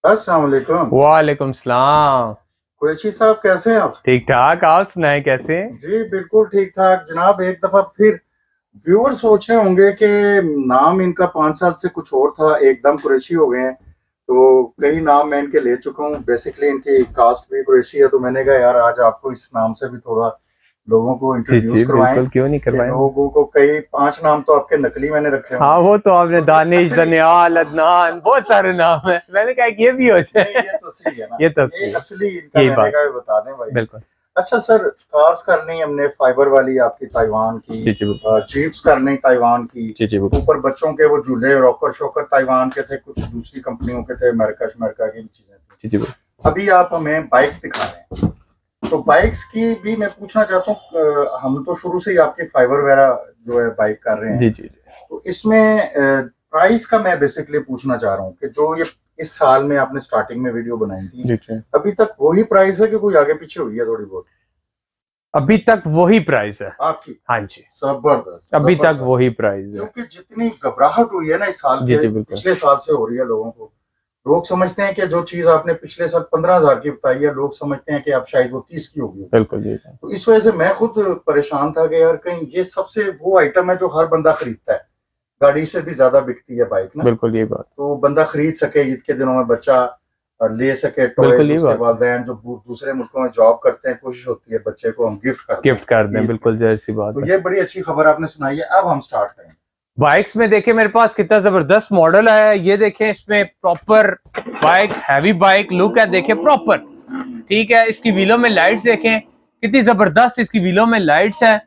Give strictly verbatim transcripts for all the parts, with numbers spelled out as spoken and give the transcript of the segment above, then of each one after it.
अस्सलाम वालेकुम। वालेकुम सलाम। कुरैशी साहब कैसे हैं आप? ठीक ठाक, आप सुनाएं कैसे हैं? जी बिल्कुल ठीक ठाक जनाब। एक दफा फिर व्यूअर सोच रहे होंगे कि नाम इनका पांच साल से कुछ और था, एकदम कुरैशी हो गए हैं। तो कई नाम मैं इनके ले चुका हूँ। बेसिकली इनकी कास्ट भी कुरैशी है, तो मैंने कहा यार आज आपको इस नाम से भी थोड़ा लोगों को जी इंट्रोड्यूस जी करवाएं बिल्कुल, क्यों नहीं कि करवाएं। लोगों को कई पांच नाम तो आपके नकली मैंने रखे हाँ, होंगे। वो तो आपने तो ये दानिश, असली दनियाल, अदनान, बहुत सारे नाम है। मैंने कहा कि ये भी हो नहीं, जाए। ये तो सही है ना। ये तो ये सही है, असली इनका यही मैंने बात। कहा बता दें भाई। बिल्कुल। अच्छा सर, कार्स करनी हमने फाइबर वाली आपकी ताइवान की, जी जी बिल्कुल। जीप्स करनी ताइवान की, जी जी बिल्कुल। ऊपर बच्चों के वो झूले रॉकर शोकर ताइवान के थे, कुछ दूसरी कंपनियों के थे, अमेरिका अमेरिका की भी चीजें थी। जी जी बिल्कुल। अभी आप हमें बाइक्स दिखा रहे हैं, तो बाइक्स की भी मैं पूछना चाहता हूँ। हम तो शुरू से ही आपकी फाइबर वगैरह जो है बाइक कर रहे जी हैं, जी जी तो इसमें प्राइस का मैं बेसिकली पूछना चाह रहा हूँ कि जो ये इस साल में आपने स्टार्टिंग में वीडियो बनाई थी, जी जी। अभी तक वही प्राइस है कि कोई आगे पीछे हुई है थोड़ी बहुत? अभी तक वही प्राइस है आपकी? हाँ जी, जबरदस्त। अभी तक जबरदस्त। वही प्राइस है। क्योंकि जितनी घबराहट हुई है ना इस साल जी के जी बिल्कुल। पिछले साल से हो रही है लोगों को, लोग समझते हैं कि जो चीज आपने पिछले साल पंद्रह हजार की बताई है, लोग समझते हैं कि अब शायद वो तीस की होगी। बिल्कुल जी। तो इस वजह से मैं खुद परेशान था कि यार कहीं ये सबसे वो आइटम है जो हर बंदा खरीदता है, गाड़ी से भी ज्यादा बिकती है बाइक ना। बिल्कुल ये बात। तो बंदा खरीद सके ईद के दिनों में, बच्चा ले सके बिल्कुल टॉयज, ये उसके बात। वालिदैन जो दूसरे मुल्कों में जॉब करते हैं, कोशिश होती है बच्चे को हम गिफ्ट कर दें, गिफ्ट कर दें, ईद बिल्कुल में। जाहिर सी बात तो है। ये बड़ी अच्छी खबर आपने सुनाई है। अब हम स्टार्ट करें। बाइक्स में देखें मेरे पास कितना जबरदस्त मॉडल आया है। ये देखें, इसमें proper bike, heavy bike look है, देखें प्रॉपर। ठीक है, इसकी व्हीलों में लाइट्स देखें कितनी जबरदस्त, इसकी व्हीलों में लाइट्स है,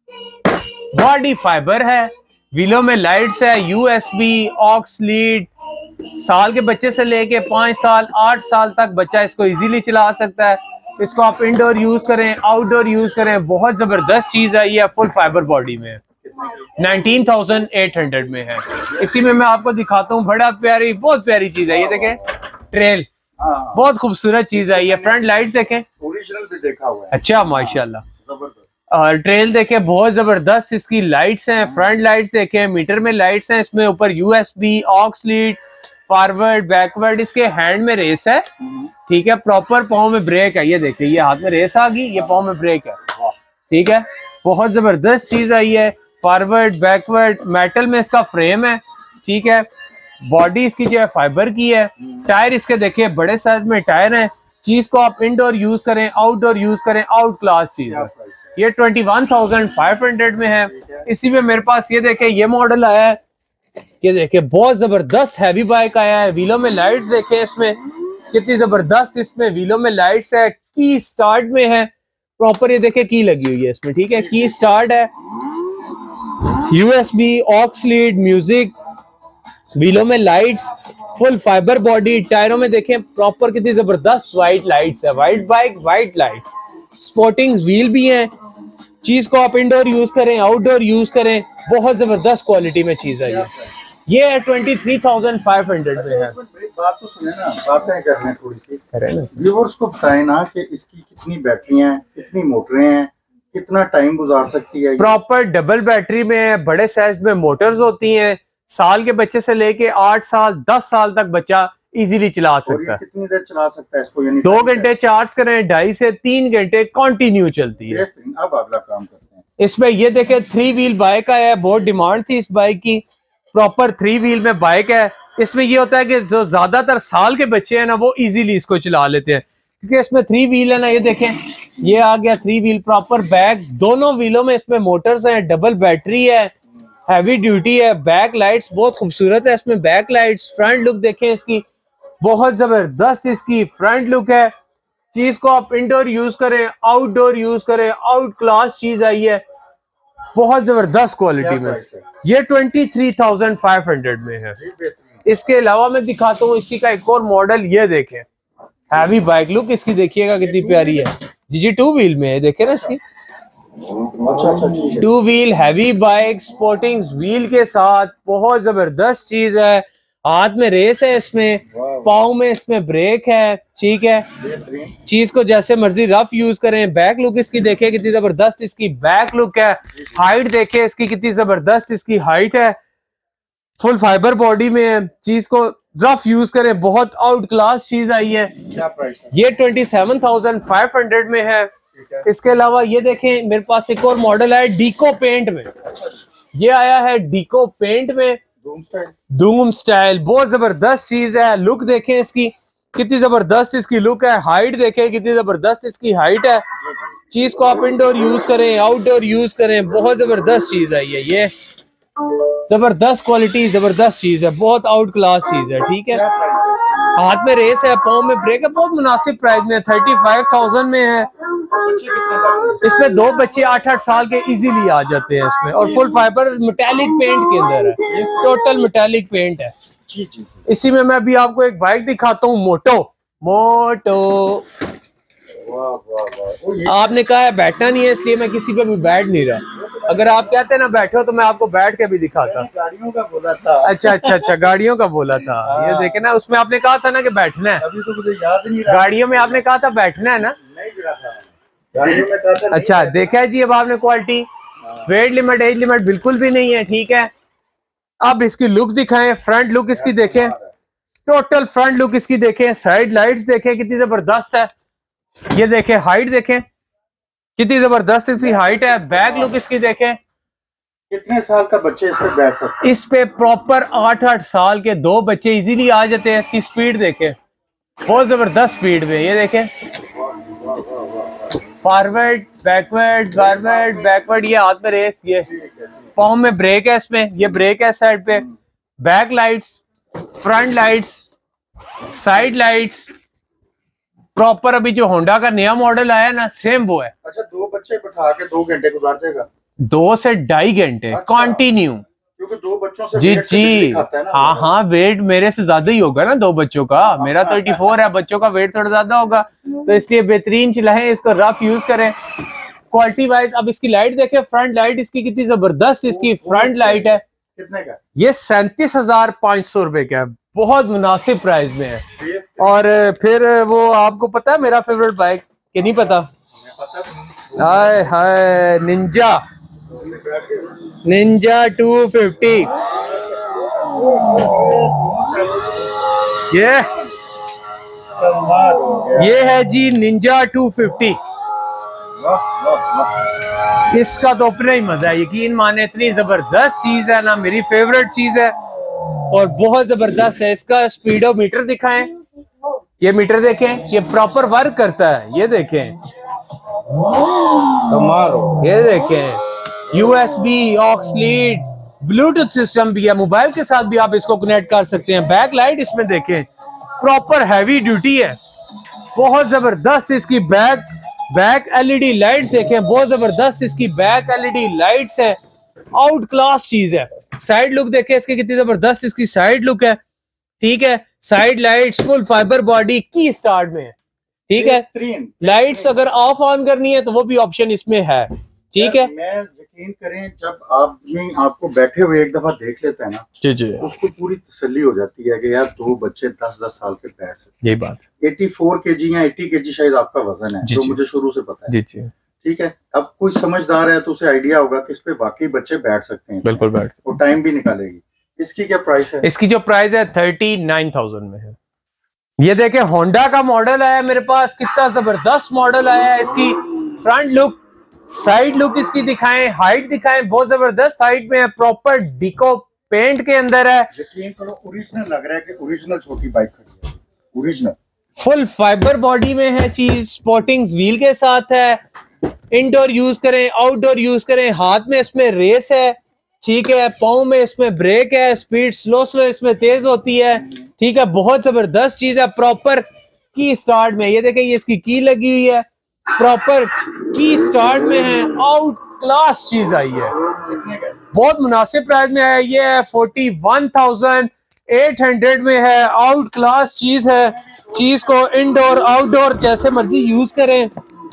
बॉडी फाइबर है, व्हीलों में लाइट्स है, यूएसबी, ऑक्स लीड। साल के बच्चे से लेके पांच साल आठ साल तक बच्चा इसको इजीली चला सकता है। इसको आप इंडोर यूज करें, आउटडोर यूज करें, बहुत जबरदस्त चीज है। ये फुल फाइबर बॉडी में नाइनटीन थाउजेंड एट हंड्रेड में है। इसी में मैं आपको दिखाता हूँ, बड़ा प्यारी, बहुत प्यारी चीज है। ये देखें ट्रेल, बहुत खूबसूरत चीज है। ये फ्रंट लाइट्स देखें, ओरिजिनल भी देखा हुआ है। अच्छा माशाल्लाह। जबरदस्त। और ट्रेल देखें, बहुत जबरदस्त इसकी लाइट्स हैं। फ्रंट लाइट्स देखें, मीटर में लाइट्स हैं। इसमें ऊपर USB, aux lead, forward backward, इसके हैंड में रेस है। ठीक है, प्रॉपर पाँव में ब्रेक है। ये देखिए, ये हाथ में रेस आ गई, ये पाँव में ब्रेक है। ठीक है, बहुत जबरदस्त चीज आई है। फॉरवर्ड बैकवर्ड मेटल में इसका फ्रेम है। ठीक है, बॉडी इसकी जो है फाइबर की है। टायर इसके देखिए बड़े साइज में टायर हैं। चीज को आप इंडोर यूज करें, आउटडोर यूज करें, आउट क्लास चीज है। ये twenty one thousand five hundred में है। इसी में मेरे पास ये देखें, ये मॉडल आया है। ये देखिए, बहुत जबरदस्त हैवी बाइक आया है। व्हीलों में लाइट्स देखें, इसमें कितनी जबरदस्त इसमें व्हीलों में लाइट्स है। की स्टार्ट में है प्रॉपर, ये देखें की लगी हुई है इसमें। ठीक है, की स्टार्ट है, यूएसबी, ऑक्स लीड, म्यूजिक, व्हीलों में लाइट्स, फुल फाइबर बॉडी। टायरों में देखें प्रॉपर कितनी जबरदस्त व्हाइट लाइट्स है। White bike, white lights, sporting wheel भी हैं। चीज को आप इंडोर यूज करें, आउटडोर यूज करें, बहुत जबरदस्त क्वालिटी में चीज है। ये ये है twenty three thousand five hundred में है। बात तो सुने ना, बातें कर रहे हैं थोड़ी सी, करें ना। व्यूअर्स को बताएं ना कि इसकी कितनी बैटरियां हैं, कितनी मोटरें हैं, कितना टाइम गुजार सकती है। प्रॉपर डबल बैटरी में, बड़े साइज में मोटर्स होती हैं। साल के बच्चे से लेके आठ साल दस साल तक बच्चा इजीली चला सकता है। कितनी देर चला सकता है इसको? यानी दो घंटे चार्ज करें, ढाई से तीन घंटे कंटिन्यू चलती है। अब अगला काम करते हैं। इसमें ये देखें, थ्री व्हील बाइक आया है। बहुत डिमांड थी इस बाइक की। प्रॉपर थ्री व्हील में बाइक है। इसमें ये होता है कि जो ज्यादातर साल के बच्चे हैं ना, वो इजीली इसको चला लेते हैं, क्योंकि इसमें थ्री व्हील है ना। ये देखें, ये आ गया थ्री व्हील, प्रॉपर बैक, दोनों व्हीलों में इसमें मोटर्स हैं, डबल बैटरी है, हैवी ड्यूटी है। बैक लाइट्स बहुत खूबसूरत है इसमें, बैक लाइट्स। फ्रंट लुक देखें इसकी, बहुत जबरदस्त इसकी फ्रंट लुक है। चीज को आप इंडोर यूज करें, आउटडोर यूज करें, आउट क्लास चीज आई है, बहुत जबरदस्त क्वालिटी में। ये twenty three thousand five hundred में है। इसके अलावा मैं दिखाता हूँ इसी का एक और मॉडल। ये देखें, हैवी बाइक लुक इसकी देखिएगा कितनी प्यारी है। जी जी टू व्हील में है, देखे ना इसकी। अच्छा अच्छा, two wheel heavy bike, sporting wheel के साथ, बहुत जबरदस्त चीज है। हाथ में रेस है इसमें, पाँव में इसमें ब्रेक है। ठीक है, चीज को जैसे मर्जी रफ यूज करें। बैक लुक इसकी देखे कितनी जबरदस्त इसकी बैक लुक है। हाइट देखे इसकी कितनी जबरदस्त इसकी हाइट है। फुल फाइबर बॉडी में है। चीज को रफ यूज करें, बहुत आउट क्लास चीज आई है। क्या प्राइस है? ये twenty seven thousand five hundred में है। इसके अलावा ये देखें मेरे पास एक और मॉडल है डीको पेंट में। ये आया है डीको पेंट में, धूम स्टाइल। धूम स्टाइल, बहुत जबरदस्त चीज है। लुक देखें इसकी, कितनी जबरदस्त इसकी लुक है। हाइट देखें कितनी जबरदस्त इसकी हाइट है। चीज को आप इंडोर यूज करें, आउटडोर यूज करें, बहुत जबरदस्त चीज है ये ये जबरदस्त क्वालिटी, जबरदस्त चीज है, बहुत आउट क्लास चीज है। ठीक है, हाथ में रेस है, पाँव में ब्रेक है, बहुत मुनासिब प्राइस में, थर्टी फाइव थाउजेंड में है। इसमें दो बच्चे आठ आठ साल के इजीली आ जाते हैं इसमें, और फुल फाइबर मेटालिक पेंट के अंदर है, टोटल मेटालिक पेंट है। जी जी। इसी में मैं अभी आपको एक बाइक दिखाता हूँ, मोटो मोटो। वाह वाह वाह। आपने कहा है बैठना नहीं है, इसलिए मैं किसी पे भी बैठ नहीं रहा। अगर आप कहते हैं ना बैठो तो मैं आपको बैठ के भी दिखाता। गाड़ियों का बोला था। अच्छा अच्छा अच्छा, गाड़ियों का बोला था। ये देखे ना, उसमें आपने कहा था ना कि बैठना है। अभी तो मुझे याद नहीं रहा। गाड़ियों में आपने कहा था बैठना है ना? नहीं गिरा था गाड़ियों में, कहा था। अच्छा, देखा है जी अब आपने quality. Weight limit, age limit बिल्कुल भी नहीं है। ठीक है, अब इसकी लुक दिखाएं, फ्रंट लुक इसकी देखें, टोटल फ्रंट लुक इसकी देखें, साइड लाइट्स देखें कितनी जबरदस्त है। ये देखें हाइट देखें कितनी जबरदस्त इसकी हाइट है। बैक लुक इसकी देखें। कितने साल का बच्चे इस पे बैठ सकते हैं? इस पे प्रॉपर आठ आठ साल के दो बच्चे इजीली आ जाते हैं। इसकी स्पीड देखें, बहुत जबरदस्त स्पीड में। ये देखें फॉरवर्ड बैकवर्ड फॉरवर्ड बैकवर्ड, ये हाथ में रेस, ये पाँव में ब्रेक है इसमें, ये ब्रेक है साइड पे। Back lights, front lights, side lights, proper अभी जो होंडा का नया मॉडल आया ना सेम वो है। अच्छा, दो बच्चे बैठा के दो घंटे गुजार जाएगा? दो से ढाई घंटे कंटिन्यू। क्योंकि दो बच्चों से जी जी, हाँ हाँ, वेट मेरे से ज्यादा ही होगा ना दो बच्चों का। मेरा थर्टी फोर है, बच्चों का वेट थोड़ा ज्यादा होगा, तो इसलिए बेहतरीन चलाएं, इसको रफ यूज करें। क्वालिटी वाइज अब इसकी लाइट देखें, फ्रंट लाइट इसकी कितनी जबरदस्त इसकी फ्रंट लाइट है। कितने का? ये सैंतीस हजार पाँच सौ रुपए का है, बहुत मुनासिब प्राइस में है। और फिर वो आपको पता है मेरा फेवरेट बाइक कि नहीं पता? हाय हाय, निंजा निंजा टू फिफ्टी। ये ये है जी निंजा टू फिफ्टी। इसका तो अपना ही मजा है, यकीन माने, इतनी जबरदस्त चीज है ना, मेरी फेवरेट चीज है और बहुत जबरदस्त है। इसका स्पीडोमीटर दिखाएं, ये मीटर देखें, ये प्रॉपर वर्क करता है। ये देखें कमाल, ये देखें USB, aux lead, Bluetooth system भी है, मोबाइल के साथ भी आप इसको कनेक्ट कर सकते हैं। बैक लाइट इसमें देखें, प्रॉपर हैवी ड्यूटी है, बहुत जबरदस्त इसकी बैक बैक एलईडी लाइट्स देखें, बहुत जबरदस्त इसकी बैक एलईडी लाइट्स है, आउट क्लास चीज है। साइड लुक देखें इसकी कितनी जबरदस्त इसकी साइड लुक है। ठीक है, side lights full fibre body की स्टार्ट में है। ठीक है, लाइट्स अगर ऑफ ऑन करनी है तो वो भी ऑप्शन इसमें है। ठीक है, मैं यकीन करें, जब आप आपको बैठे हुए एक दफा देख लेते हैं ना जी जी, उसको पूरी तसल्ली हो जाती है कि यार दो बच्चे दस दस साल के बैठ सकते। यही बात, चौरासी केजी या अस्सी केजी शायद आपका वजन है, जो मुझे शुरू से पता है। जी जी, ठीक है, अब कोई समझदार है तो उसे आइडिया होगा कि इस पे वाकई बच्चे बैठ सकते हैं। बिल्कुल बैठ, और टाइम भी निकालेगी। इसकी क्या प्राइस है? इसकी जो प्राइस है थर्टी नाइन थाउजेंड में है। ये देखे होंडा का मॉडल आया मेरे पास, कितना जबरदस्त मॉडल आया है। इसकी फ्रंट लुक, साइड लुक इसकी दिखाएं, हाइट दिखाएं, बहुत जबरदस्त हाइट में है, प्रॉपर डिको पेंट के अंदर है। यकीन करो ओरिजिनल लग रहा है कि ओरिजिनल छोटी बाइक खड़ी है, ओरिजिनल फुल फाइबर बॉडी में है चीज, स्पोर्टिंग्स व्हील के साथ है। इंडोर यूज करें, आउटडोर यूज करें, हाथ में इसमें रेस है। ठीक है, पाँव में इसमें ब्रेक है, स्पीड स्लो स्लो इसमें तेज होती है। ठीक है, बहुत जबरदस्त चीज है, प्रॉपर की स्टार्ट में। ये देखें, ये इसकी की लगी हुई है, प्रॉपर की स्टार्ट में है, आउट क्लास चीज आई है, बहुत मुनासिब प्राइस में है। ये है forty one thousand eight hundred में है, आउट क्लास चीज है। चीज को इंडोर आउटडोर जैसे मर्जी यूज करें।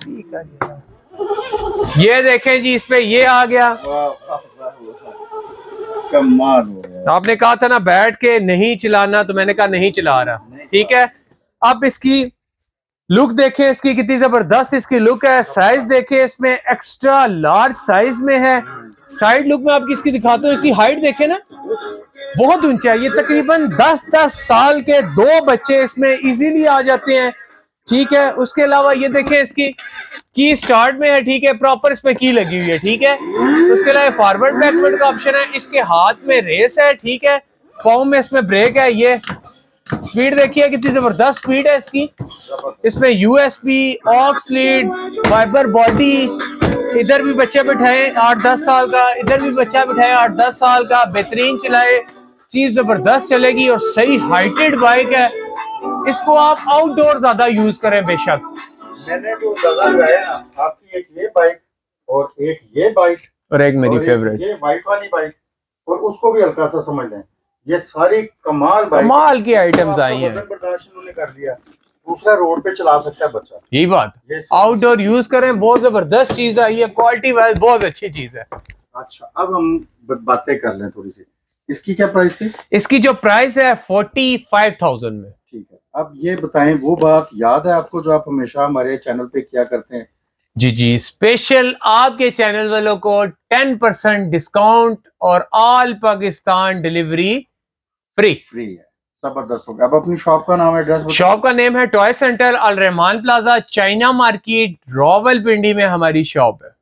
ये देखें जी, इस पे ये आ गया, कमाल हो गया। आपने कहा था ना बैठ के नहीं चलाना, तो मैंने कहा नहीं चला रहा। ठीक है, अब इसकी लुक देखें, इसकी कितनी जबरदस्त इसकी लुक है। साइज देखें, इसमें एक्स्ट्रा लार्ज साइज में है। साइड लुक में आपकी इसकी दिखाता हूँ, इसकी हाइट देखें ना, बहुत ऊंचा है। ये तकरीबन दस दस साल के दो बच्चे इसमें इजीली आ जाते हैं, ठीक है। उसके अलावा ये देखें, इसकी की स्टार्ट में है, ठीक है, प्रॉपर इसमें की लगी हुई है, ठीक है। उसके अलावा फॉरवर्ड बैकवर्ड का ऑप्शन है, इसके हाथ में रेस है, ठीक है, पाँव में इसमें ब्रेक है। ये स्पीड देखिए कितनी जबरदस्त स्पीड है इसकी। इसमें USB, aux lead, fibre body, इधर भी बच्चा बिठाए आठ दस साल का, इधर भी बच्चा बिठाए आठ दस साल का, बेहतरीन चलाए, चीज जबरदस्त चलेगी और सही हाइटेड बाइक है। इसको आप आउटडोर ज्यादा यूज करें बेशक। मैंने जो अंदाजा लगाया ना, आपकी एक ये बाइक और एक ये बाइक और एक मेरी फेवरेट ये व्हाइट वाली बाइक, और उसको भी हल्का सा समझ लें, ये सारी कमाल बाइक, कमाल की आइटम्स आई हैं। बर्दाश्त उन्होंने कर लिया, दूसरा रोड पे चला सकता है बच्चा। यही बात, आउटडोर यूज करें, बहुत जबरदस्त चीज आई है, क्वालिटी वाइज बहुत अच्छी चीज है। अच्छा, अब हम बातें कर लें थोड़ी सी, इसकी क्या प्राइस थी? इसकी जो प्राइस है फोर्टी फाइव थाउजेंड में। ठीक है, अब ये बताएं, वो बात याद है आपको जो आप हमेशा हमारे चैनल पे किया करते हैं? जी जी, स्पेशल आपके चैनल वालों को टेन परसेंट डिस्काउंट और all Pakistan delivery free free है। जबरदस्त हो गया। अब अपनी शॉप का नाम, एड्रेस? शॉप का नेम है toy centre Al Rahman plaza, China market, Rawalpindi में हमारी शॉप है।